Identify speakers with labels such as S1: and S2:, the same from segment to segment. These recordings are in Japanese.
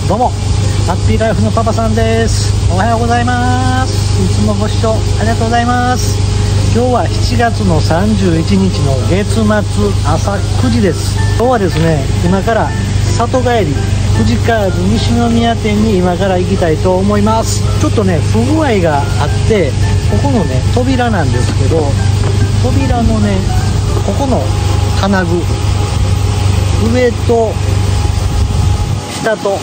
S1: どうもハッピーライフのパパさんです。おはようございます。いつもご視聴ありがとうございます。今日は7月の31日の月末朝9時です。今日はですね、今から里帰り富士河津西宮店に今から行きたいと思います。ちょっとね不具合があって、ここのね扉なんですけど、扉のねここの金具、上と下と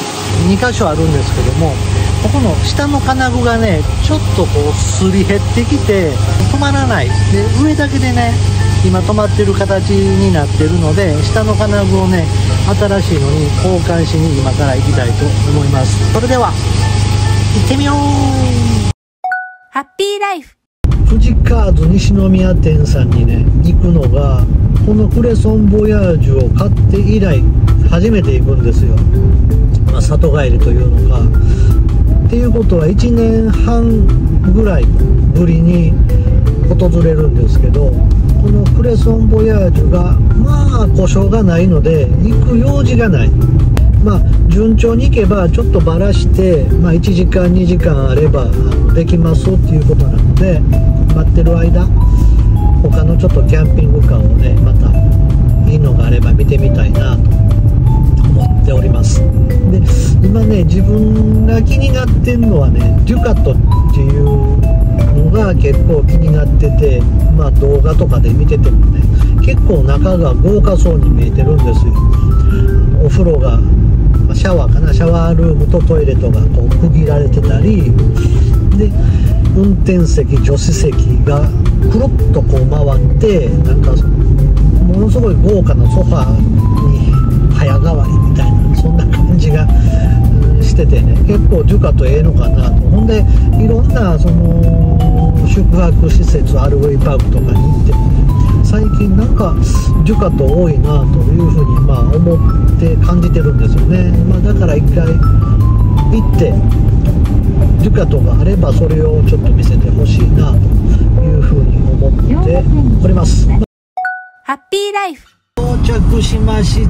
S1: 2箇所あるんですけども、ここの下の金具がねちょっとこうすり減ってきて止まらないで、上だけでね今止まってる形になってるので、下の金具をね新しいのに交換しに今から行きたいと思います。それでは行ってみよう。
S2: ハッピーライフ
S1: 富士河津西宮店さんにね行くのが、このクレソンボヤージュを買って以来初めて行くんですよ。里帰りというのがっていうことは1年半ぐらいぶりに訪れるんですけど、このクレソンボヤージュがまあ故障がないので行く用事がない。順調に行けばちょっとばらして、1時間2時間あればできますっていうことなので、待ってる間他のちょっとキャンピングカーをねまたいいのがあれば見てみたいなと思っております。で今ね自分が気になってんのはねデュカットっていうのが結構気になってて、動画とかで見ててもね結構中が豪華そうに見えてるんですよ。お風呂がシャワーかな、シャワールームとトイレとがこう区切られてたりで、運転席助手席がくるっとこう回って、なんかものすごい豪華なソファーに早変わりみたいな、そんな感じがしててね、結構デュカとええのかなと。ほんでいろんなその宿泊施設、アルウェイパークとかに行ってもね、最近なんかデュカと多いなというふうに思って感じてるんですよね。だから一回行ってデュカトがあればそれをちょっと見せてほしいなというふうに思っております。
S2: ハッピーライフ
S1: 到着しました。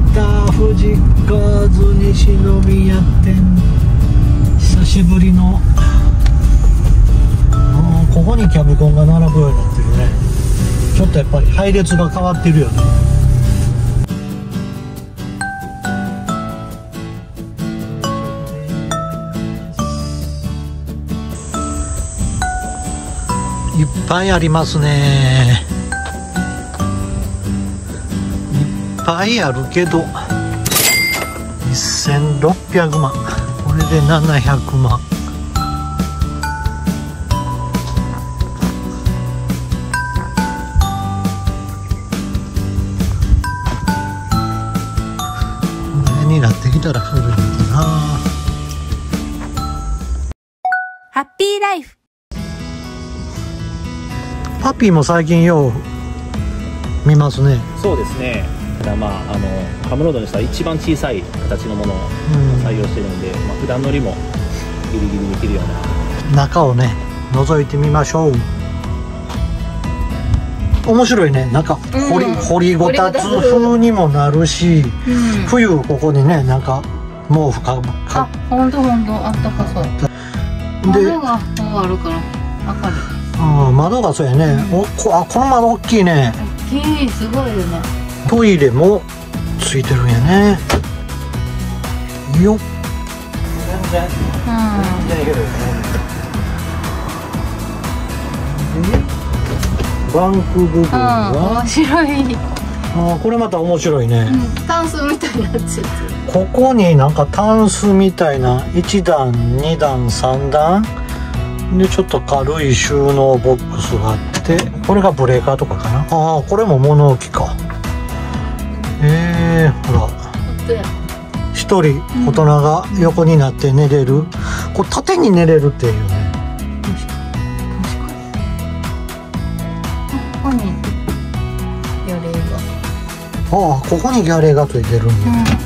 S1: 富士河津西宮店、久しぶりのここにキャブコンが並ぶようになってるね。ちょっとやっぱり配列が変わってるよね。いっぱいありますね。いっぱいあるけど1600万、これで700万。これになってきたら古いのかな。
S2: ハッピーライフ
S1: パピーも最近よう見ますね。
S3: そうですね。ただカムロードにしたら一番小さい形のものを採用してるんで、普段乗りもギリギリできるような。
S1: 中をね覗いてみましょう。面白いね。中掘りごたつ風にもなるし、冬ここにねなんか毛布か
S2: ほんとあったかそうで、窓がこうあるから明るい。
S1: 窓がそうやね。この窓大きいね。
S2: 大きい、すごいよね。
S1: トイレもついてるんやね。よっ、全然いけるよね。バンク部分は
S2: 面白い。
S1: これまた面白いね。
S2: タンスみたいになっちゃってる。
S1: ここになんかタンスみたいな1段2段3段でちょっと軽い収納ボックスがあって、これがブレーカーとかかな。これも物置か。ほら一人大人が横になって寝れる、これ縦に寝れるっていうね。
S2: ここにギャレーが、
S1: ここにギャレーがついてるんだ。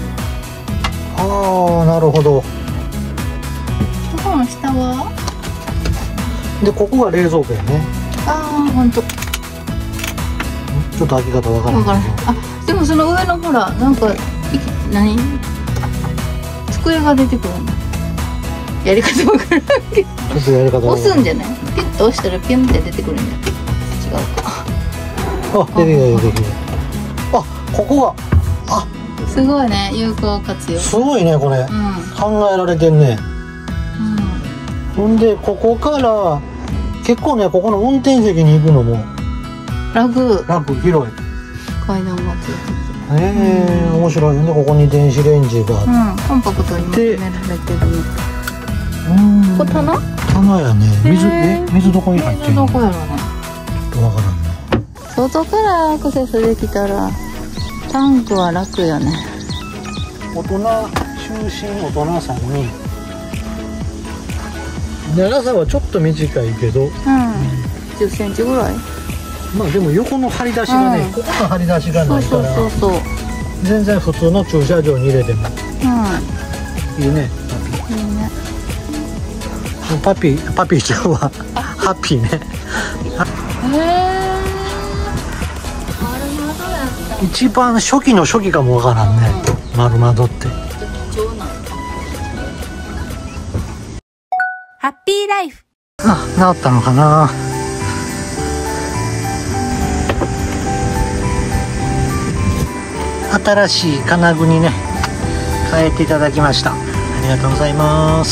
S1: なるほど。
S2: ここの下は
S1: でここが冷蔵庫やね。
S2: ほんと
S1: ちょっと開け方わからないけど。
S2: でもその上のほらなんか何突き机が出てくるんだ。やり方わからんけど。
S1: ちょっとやり方
S2: 押すんじゃない？ピュッと押したらピュンって出てくるんだよ。違うか。
S1: あ、出てきた出てきた。あ、ここが、あ、
S2: すごいね、有効活用。
S1: すごいねこれ。
S2: うん。
S1: 考えられてんね。ほんでここから結構ね、ここの運転席に行くのも
S2: 楽。
S1: 楽、広い。
S2: 階段がついてて。
S1: 面白い。でここに電子レンジがあって、
S2: コンパクトにまとめられてる
S1: うん、
S2: これ棚？
S1: 棚やね。水どこに入ってるの？
S2: どこやろうね。
S1: ちょっとわからんな。
S2: 外からアクセスできたらタンクは楽よね。
S1: 大人、就寝大人さんに長さはちょっと短いけど、
S2: 10センチぐらい。
S1: まあでも横の張り出しがね、ここの張り出しがないから
S2: そう
S1: 全然普通の駐車場に入れてもいいね。
S2: いいね。
S1: パピーちゃんはハッピーね。
S2: 丸窓やった。
S1: 一番初期の初期かもわからんね、丸窓って。
S2: 貴重なハッピーライフ。
S1: あ、治ったのかな。新しい金具にね変えていただきました。ありがとうございます。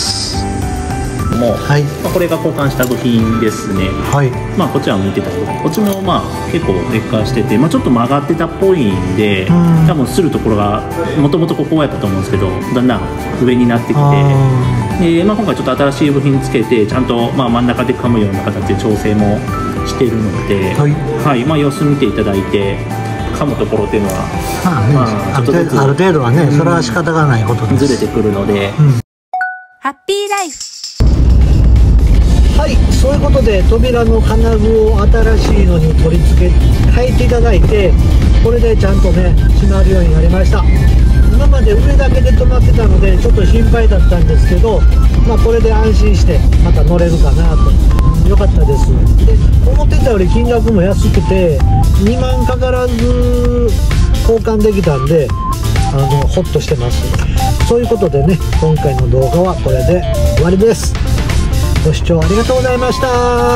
S3: もう、
S1: はい、
S3: これが交換した部品ですね。
S1: はい。
S3: まあこっちは向いてた部分、こっちもまあ結構劣化してて、まあ、ちょっと曲がってたっぽいんで、多分するところがもともとここやったと思うんですけど、だんだん上になってきて、まあ、今回ちょっと新しい部品つけてちゃんとまあ真ん中で噛むような形で調整もしてるので、はい、まあ様子見ていただいて、噛むところっていうのは
S1: ある程度はね、それは仕方がないことです。
S3: ずれてくるので、
S2: ハッピーライフ。
S1: はい、そういうことで扉の金具を新しいのに取り付け変えていただいて、これでちゃんとね閉まるようになりました。今まで上だけで止まってたのでちょっと心配だったんですけど、まあ、これで安心してまた乗れるかなと。よかったです。で、思ってたより金額も安くて2万かからず交換できたんで、ホッとしてます。そういうことでね、今回の動画はこれで終わりです。ご視聴ありがとうございました。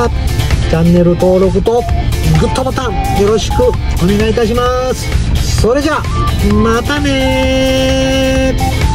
S1: チャンネル登録とグッドボタンよろしくお願いいたします。それじゃあまたねー。